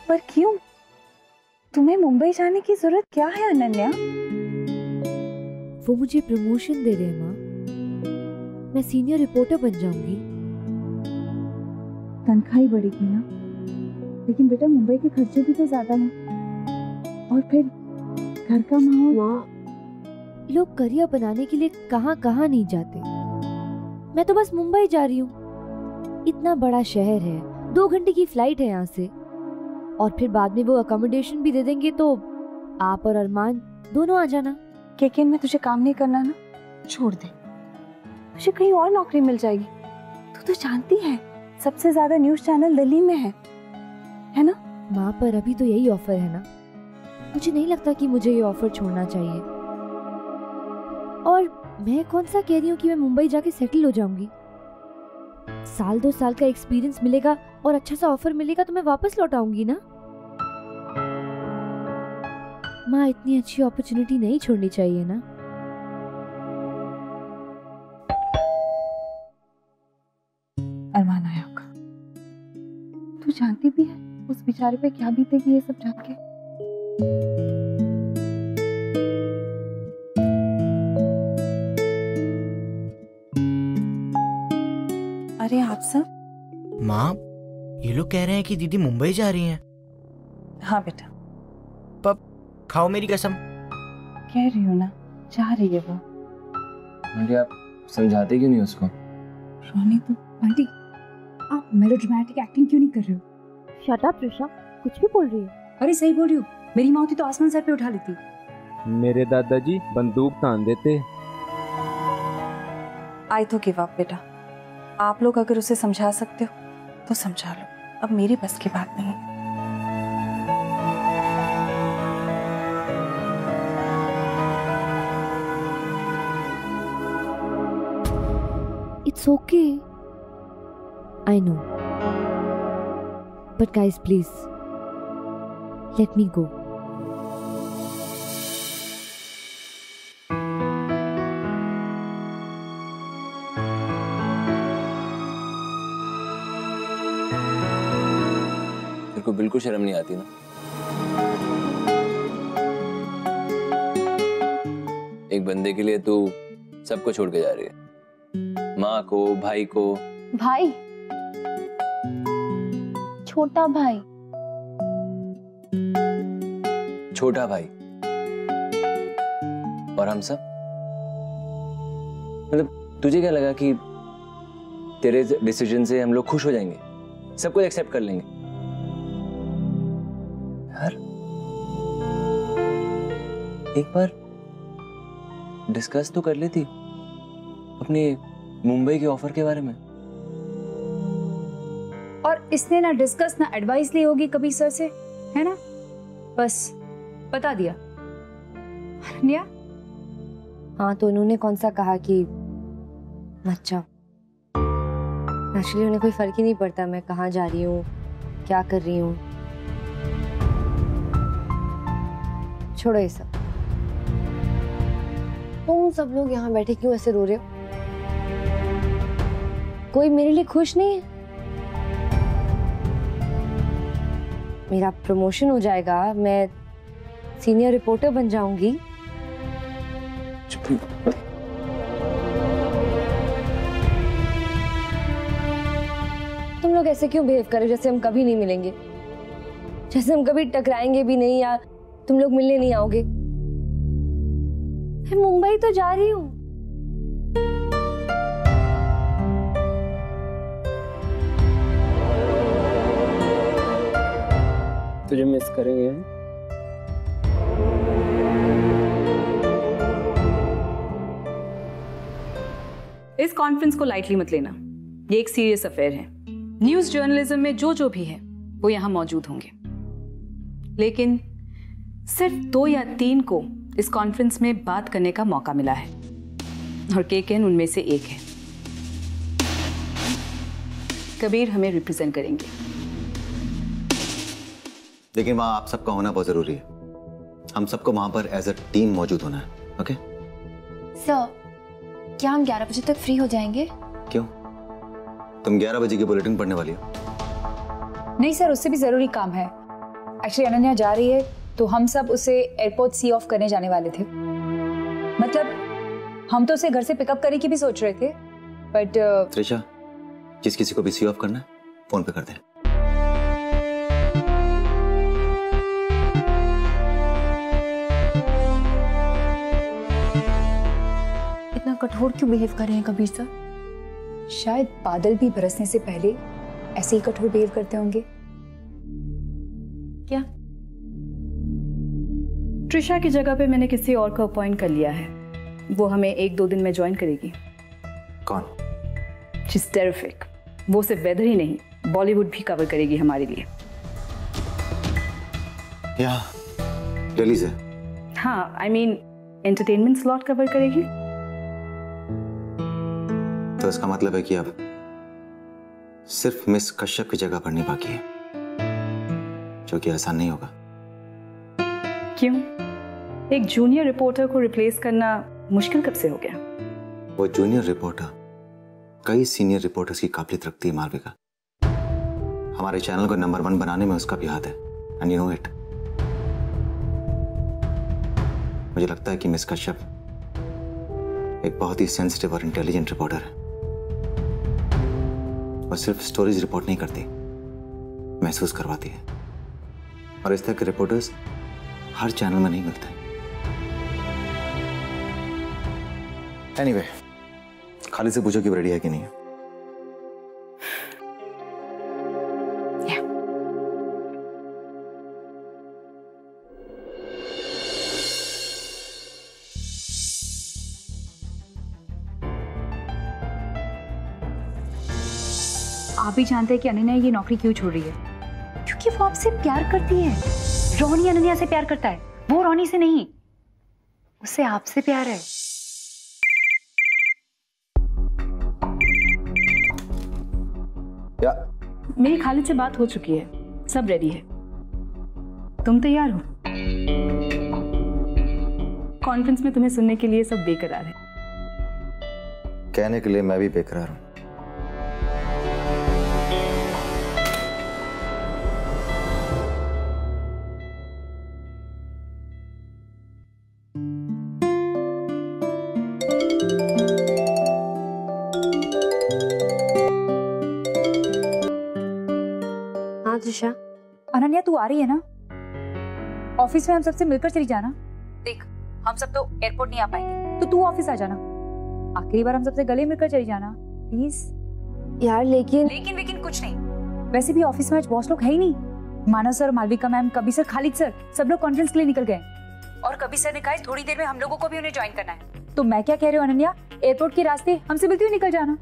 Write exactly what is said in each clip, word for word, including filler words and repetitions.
पर क्यों? तुम्हें मुंबई जाने की जरूरत क्या है अनन्या? वो मुझे प्रमोशन दे रहे हैं माँ, मैं सीनियर रिपोर्टर बन जाऊंगी। तनख्वाह ही बढ़ेगी ना, लेकिन बेटा मुंबई के खर्चे भी तो ज्यादा हैं। और फिर घर का माहौल। माँ, लोग करियर बनाने के लिए कहाँ कहाँ नहीं जाते, मैं तो बस मुंबई जा रही हूँ। इतना बड़ा शहर है, दो घंटे की फ्लाइट है यहाँ से, और फिर बाद में वो अकोमोडेशन भी दे देंगे, तो आप और अरमान दोनों आ जाना। केकेन में तुझे काम नहीं करना ना, छोड़ दे, तुझे कहीं और नौकरी मिल जाएगी। तू तो जानती है सबसे ज्यादा न्यूज चैनल दिल्ली में है, है ना? माँ, पर अभी तो यही ऑफर है ना, मुझे नहीं लगता कि मुझे ये ऑफर छोड़ना चाहिए। और मैं कौन सा कह रही हूँ कि मैं मुंबई जाके सेटल हो जाऊंगी। साल दो साल का एक्सपीरियंस मिलेगा और अच्छा सा ऑफर मिलेगा तो मैं वापस लौट आऊंगी ना। माँ, इतनी अच्छी अपॉर्चुनिटी नहीं छोड़नी चाहिए ना। अरमान आया होगा, तू जानती भी है उस बेचारे पे क्या बीतेगी ये सब जान के। अरे आप सब? माँ, ये लोग कह रहे हैं कि दीदी मुंबई जा रही हैं। हाँ बेटा। पप, खाओ मेरी कसम। कह रही हूँ ना, जा रही है वो। आंटी, आप समझाते क्यों नहीं उसको? रोनी तो। आंटी, आप मेलोड्रामेटिक एक्टिंग क्यों नहीं कर रहे हो? शट अप ऋषा, कुछ भी बोल रही है। अरे सही बोल रही हो, मेरी माँ होती तो आसमान सर पे उठा लेती। मेरे दादाजी बंदूक तान देते। आई तो गिव अप बेटा, आप लोग अगर उसे समझा सकते हो तो समझा लो, अब मेरी बस की बात नहीं है। It's okay. I know. But guys, please, let me go. तेरे को बिल्कुल शर्म नहीं आती ना? एक बंदे के लिए तू सबको छोड़ के जा रही है, माँ को, भाई को। भाई? छोटा भाई? छोटा भाई और हम सब? मतलब तुझे क्या लगा कि तेरे डिसीजन से हम लोग खुश हो जाएंगे, सब कुछ एक्सेप्ट कर लेंगे? यार एक बार डिस्कस तो कर लेती अपनी मुंबई के ऑफर के बारे में। और इसने ना डिस्कस ना एडवाइस ली होगी कभी सर से, है ना? बस बता दिया। अनन्या? हाँ, तो उन्होंने कौन सा कहा कि मत जाओ। एक्चुअली उन्हें कोई फर्क ही नहीं पड़ता मैं कहाँ जा रही हूँ, क्या कर रही हूँ। छोड़ो ये सब। तुम सब लोग यहाँ बैठे क्यों ऐसे रो रहे हो? कोई मेरे लिए खुश नहीं है? मेरा प्रमोशन हो जाएगा, मैं सीनियर रिपोर्टर बन जाऊंगी। तुम लोग ऐसे क्यों बिहेव कर रहे हो जैसे हम कभी नहीं मिलेंगे, जैसे हम कभी टकराएंगे भी नहीं या तुम लोग मिलने नहीं आओगे। मैं मुंबई तो जा रही हूँ। तुझे मिस करेंगे। इस कॉन्फ्रेंस को लाइटली मत लेना, ये एक सीरियस अफेयर है। न्यूज जर्नलिज्म में जो जो भी है वो यहाँ मौजूद होंगे, लेकिन सिर्फ दो या तीन को इस कॉन्फ्रेंस में बात करने का मौका मिला है और केकेन उनमें से एक है। कबीर हमें रिप्रेजेंट करेंगे। लेकिन वहां आप सबका होना बहुत जरूरी है, हम सबको वहां पर एज अ टीम मौजूद होना है। ओके सर, क्या हम ग्यारह बजे तक फ्री हो जाएंगे? क्यों, तुम ग्यारह बजे की बुलेटिन पढ़ने वाली हो? नहीं सर, उससे भी जरूरी काम है। एक्चुअली अनन्या जा रही है तो हम सब उसे एयरपोर्ट सी ऑफ करने जाने वाले थे। मतलब हम तो उसे घर से पिकअप करने की भी सोच रहे थे, बट त्रिशा, जिस किसी को भी सी ऑफ करना है फोन पे कर दे। इतना कठोर क्यों बिहेव कर रहे हैं कबीर सर? शायद बादल भी बरसने से पहले ऐसे ही कठोर बिहेव करते होंगे क्या? त्रिशा की जगह पे मैंने किसी और को अपॉइंट कर लिया है। वो हमें एक दो दिन में ज्वाइन करेगी। कौन? She is terrific. वो सिर्फ वेदर ही नहीं, बॉलीवुड भी कवर करेगी हमारे लिए। या दिल्ली से? हाँ, I mean entertainment slot cover करेगी। तो इसका मतलब है कि अब सिर्फ मिस कश्यप की जगह पढ़नी बाकी है, जो कि आसान नहीं होगा। क्यों? एक जूनियर रिपोर्टर को रिप्लेस करना मुश्किल कब से हो गया? वो जूनियर रिपोर्टर कई सीनियर रिपोर्टर्स की काबिलियत रखती है मालविका। हमारे चैनल को नंबर वन बनाने में उसका भी हाथ है, एंड यू नो इट। मुझे लगता है कि मिस कश्यप एक बहुत ही सेंसिटिव और इंटेलिजेंट रिपोर्टर है। वो सिर्फ स्टोरीज रिपोर्ट नहीं करती, महसूस करवाती है। और इस तरह के रिपोर्टर्स हर चैनल में नहीं मिलते। एनीवे, खाली से पूछो कि वो रेडी है कि नहीं है। आप भी जानते हैं कि अनन्या ये नौकरी क्यों छोड़ रही है? क्योंकि वो आपसे प्यार करती है। रोनी अनन्या से प्यार करता है, वो रोनी से नहीं। उसे आपसे प्यार है। या मेरी खालिद से बात हो चुकी है, सब रेडी है। तुम तैयार हो? कॉन्फ्रेंस में तुम्हें सुनने के लिए सब बेकरार है। कहने के लिए मैं भी बेकरार हूं। हाँ त्रिशा। अनन्या तू आ रही है ना? ऑफिस में हम सबसे मिलकर चली जाना। देख, हम सब तो एयरपोर्ट नहीं आ पाएंगे, तो तू ऑफिस आ जाना। आखिरी बार हम सबसे गले मिलकर चली जाना प्लीज। यार लेकिन लेकिन लेकिन कुछ नहीं। वैसे भी ऑफिस में आज बॉस लोग है ही नहीं। Manav sir, Malvika ma'am, Kabir sir, Khalid sir, सब लोग कॉन्फ्रेंस के लिए निकल गए। और कबीर सर ने कहा थोड़ी देर में हम लोगों को भी उन्हें ज्वाइन करना है। तो मैं क्या कह रही हूँ अनन्या, एयरपोर्ट के रास्ते हमसे मिलती हुई निकल जाना।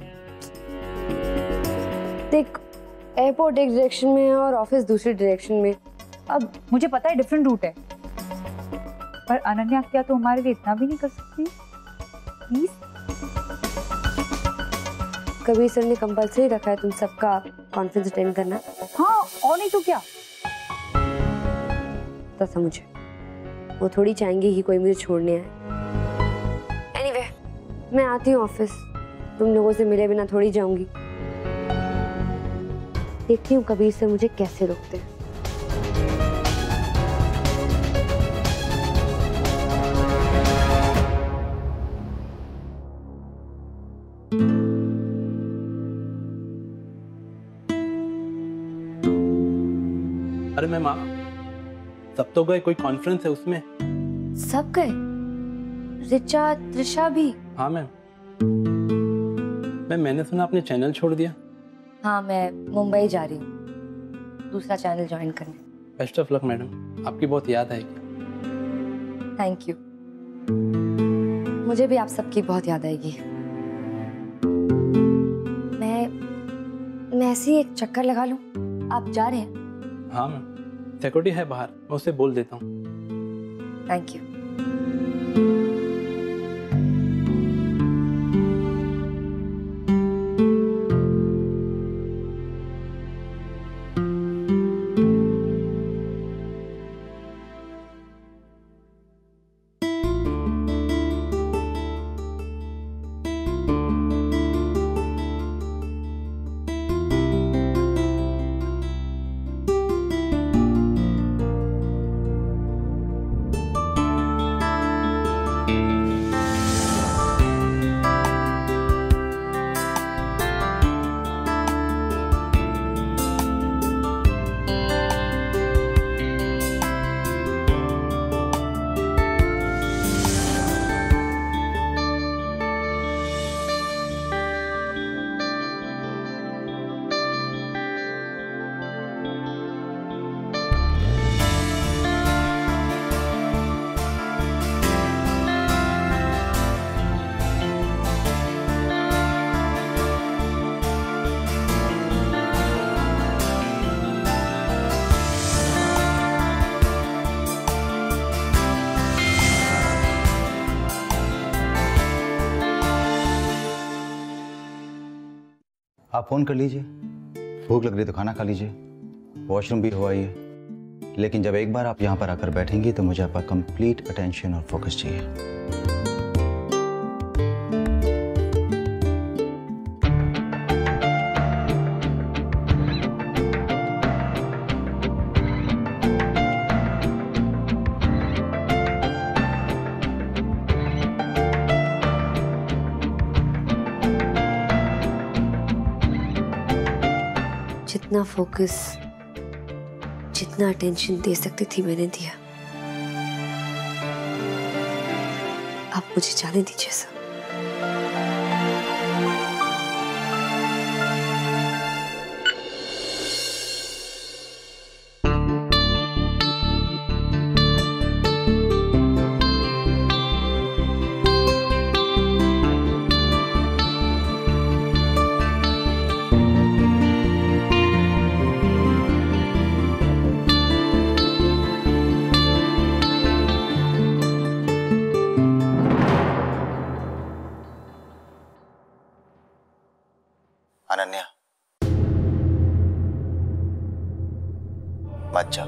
देख, एयरपोर्ट एक डायरेक्शन में है और ऑफिस दूसरी डायरेक्शन में। अब मुझे पता है डिफरेंट रूट है, पर अनन्या क्या तो हमारे लिए इतना भी नहीं कर सकती प्लीज? कबीर सर ने कंपल्सरी रखा है तुम सबका कॉन्फ्रेंस अटेंड करना। हाँ, और नहीं तो क्या। पता था मुझे, वो थोड़ी चाहेंगे कि कोई मुझे छोड़ने आए। एनीवे, मैं आती हूँ ऑफिस। तुम लोगों से मिले बिना थोड़ी जाऊंगी। देखती हूँ कबीर सर मुझे कैसे रोकते हैं। अरे मैम, आप सब तो गए, कोई कॉन्फ्रेंस है उसमें। सब गए? रिचा, त्रिशा भी? हाँ मैम। मैम, मैंने सुना आपने चैनल छोड़ दिया। हाँ, मैं मुंबई जा रही हूँ दूसरा चैनल ज्वाइन करने। बेस्ट ऑफ लक मैडम, आपकी बहुत याद आएगी। Thank you. मुझे भी आप सबकी बहुत याद आएगी। मैं मैं ऐसे ही एक चक्कर लगा लूं। आप जा रहे हैं? हाँ मैम, सिक्योरिटी है बाहर, मैं उससे बोल देता हूँ। Thank you. आप फोन कर लीजिए, भूख लग रही तो खाना खा लीजिए, वॉशरूम भी हो आइए, लेकिन जब एक बार आप यहाँ पर आकर बैठेंगी तो मुझे आपका कंप्लीट अटेंशन और फोकस चाहिए। जितना फोकस, जितना अटेंशन दे सकती थी मैंने दिया। आप मुझे जाने दीजिए सर। अनन्या, मत जाओ।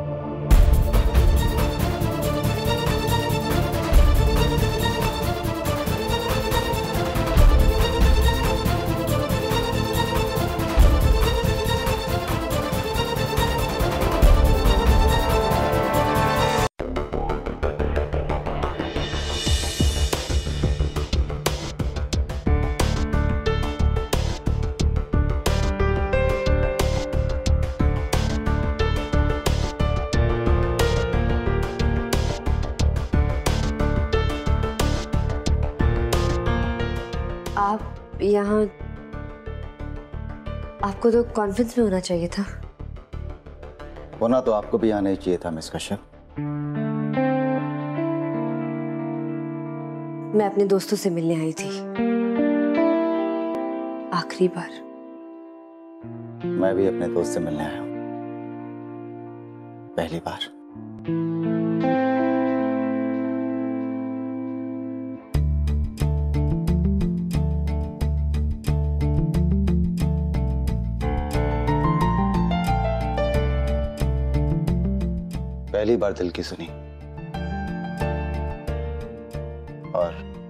आप यहाँ, आपको तो कॉन्फ्रेंस में होना चाहिए था। होना तो आपको भी आना ही चाहिए था मिस कश्यप। मैं अपने दोस्तों से मिलने आई थी, आखिरी बार। मैं भी अपने दोस्त से मिलने आया हूँ, पहली बार। पहली बार दिल की सुनी और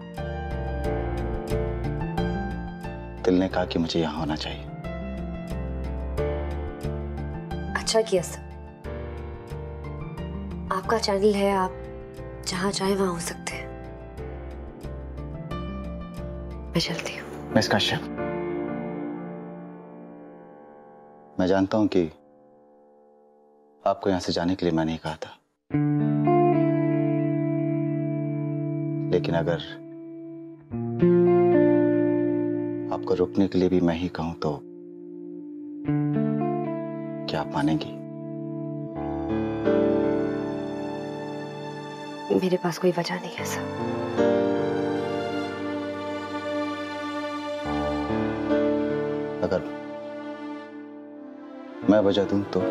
दिल ने कहा कि मुझे यहां होना चाहिए। अच्छा किया सर। आपका चैनल है, आप जहां चाहे वहां हो सकते हैं। मैं चलती हूँ। मिस कश्यप, मैं जानता हूं कि आपको यहां से जाने के लिए मैं नहीं कहा था, लेकिन अगर आपको रुकने के लिए भी मैं ही कहूं तो क्या आप मानेंगी? मेरे पास कोई वजह नहीं है सर। अगर मैं वजह दूं तो?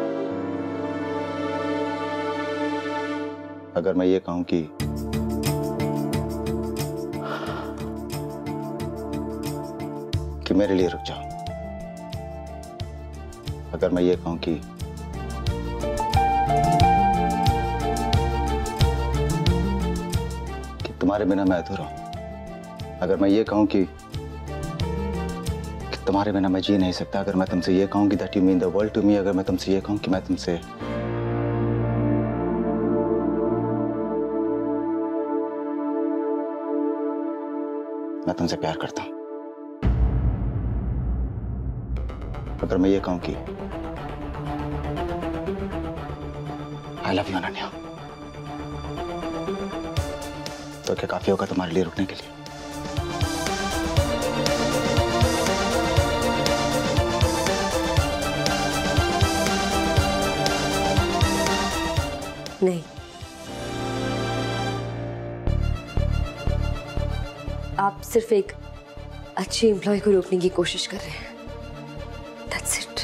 अगर मैं ये कहूं कि कि मेरे लिए रुक जाओ, अगर मैं ये कहूं कि कि तुम्हारे बिना मैं अधूरा हूं, अगर मैं ये कहूं कि कि तुम्हारे बिना मैं जी नहीं सकता, अगर मैं तुमसे ये कहूं कि that you mean the world to me, अगर मैं तुमसे ये कहूं कि मैं तुमसे मैं तुमसे प्यार करता हूं, अगर मैं ये कहूं कि आई लव यू अनन्या, तो क्या काफी होगा तुम्हारे लिए रुकने के लिए? नहीं, आप सिर्फ एक अच्छी एम्प्लॉय को रोकने की कोशिश कर रहे हैं। That's it.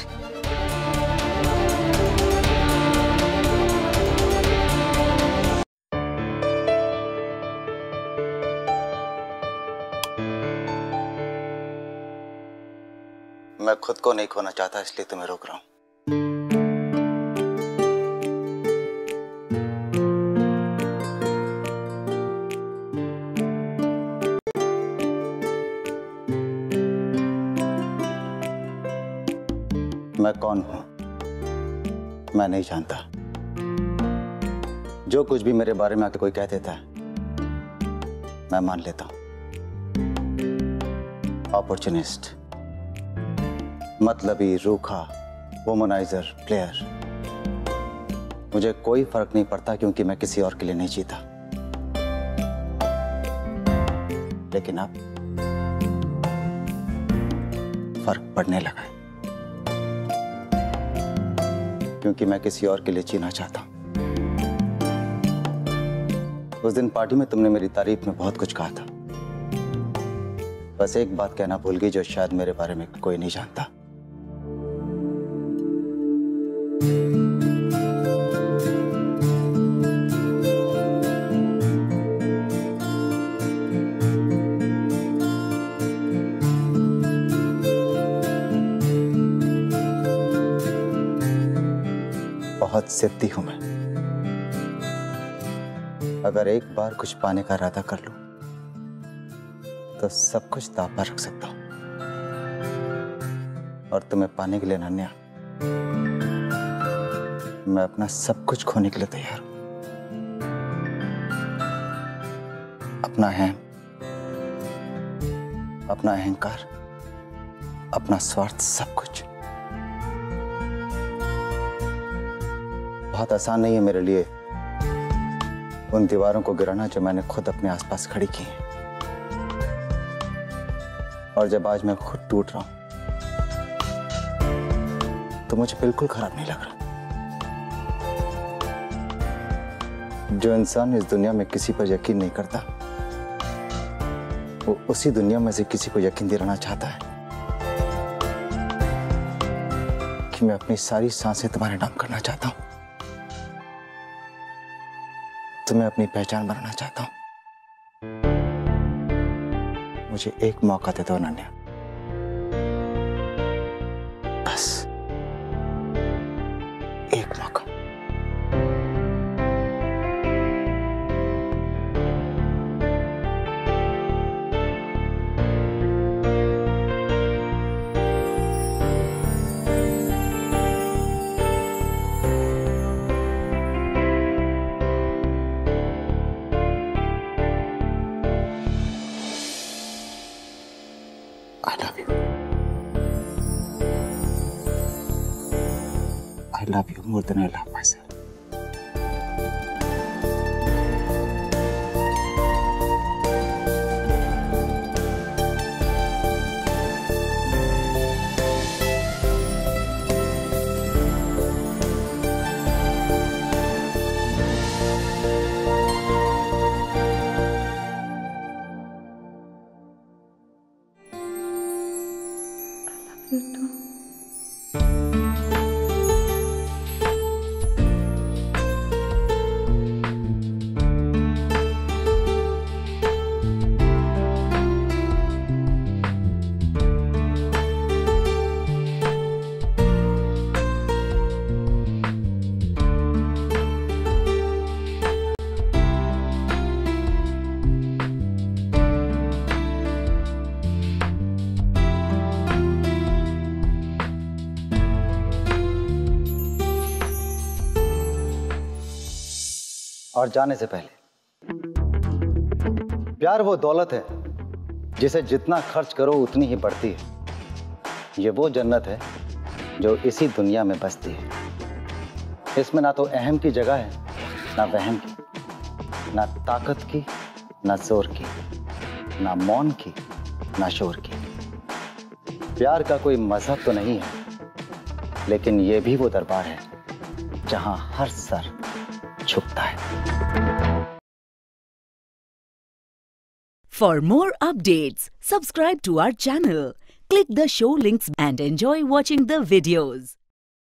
मैं खुद को नहीं खोना चाहता, इसलिए तुम्हें रोक रहा हूं। मैं कौन हूं मैं नहीं जानता। जो कुछ भी मेरे बारे में आके कोई कह देता है मैं मान लेता हूं। अपॉर्चुनिस्ट, मतलबी, रूखा, वुमनाइजर, प्लेयर। मुझे कोई फर्क नहीं पड़ता क्योंकि मैं किसी और के लिए नहीं जीता। लेकिन अब फर्क पड़ने लगा है क्योंकि मैं किसी और के लिए जीना चाहता हूं। उस दिन पार्टी में तुमने मेरी तारीफ में बहुत कुछ कहा था। बस एक बात कहना भूल गई जो शायद मेरे बारे में कोई नहीं जानता। बहुत जिद्दी हूं मैं। अगर एक बार कुछ पाने का इरादा कर लूं तो सब कुछ दांव पर रख सकता हूं। और तुम्हें पाने के लिए अनन्या, मैं अपना सब कुछ खोने के लिए तैयार हूं। अपना है, अपना अहंकार, अपना स्वार्थ, सब कुछ। बहुत आसान नहीं है मेरे लिए उन दीवारों को गिराना जो मैंने खुद अपने आसपास खड़ी की है। और जब आज मैं खुद टूट रहा हूं तो मुझे बिल्कुल खराब नहीं लग रहा। जो इंसान इस दुनिया में किसी पर यकीन नहीं करता वो उसी दुनिया में से किसी को यकीन दिलाना चाहता है कि मैं अपनी सारी सांसें तुम्हारे नाम करना चाहता हूं, तुम्हें अपनी पहचान बनाना चाहता हूं। मुझे एक मौका दे दो अनन्या, बस एक मौका। I love you. I love you more than I love myself. और जाने से पहले, प्यार वो दौलत है जिसे जितना खर्च करो उतनी ही बढ़ती है। ये वो जन्नत है जो इसी दुनिया में बसती है। इसमें ना तो अहम की जगह है, ना वहम की, ना ताकत की, ना जोर की, ना मौन की, ना शोर की। प्यार का कोई मजहब तो नहीं है, लेकिन ये भी वो दरबार है जहां हर सर झुकता है। For more updates, subscribe to our channel, click the show links and enjoy watching the videos.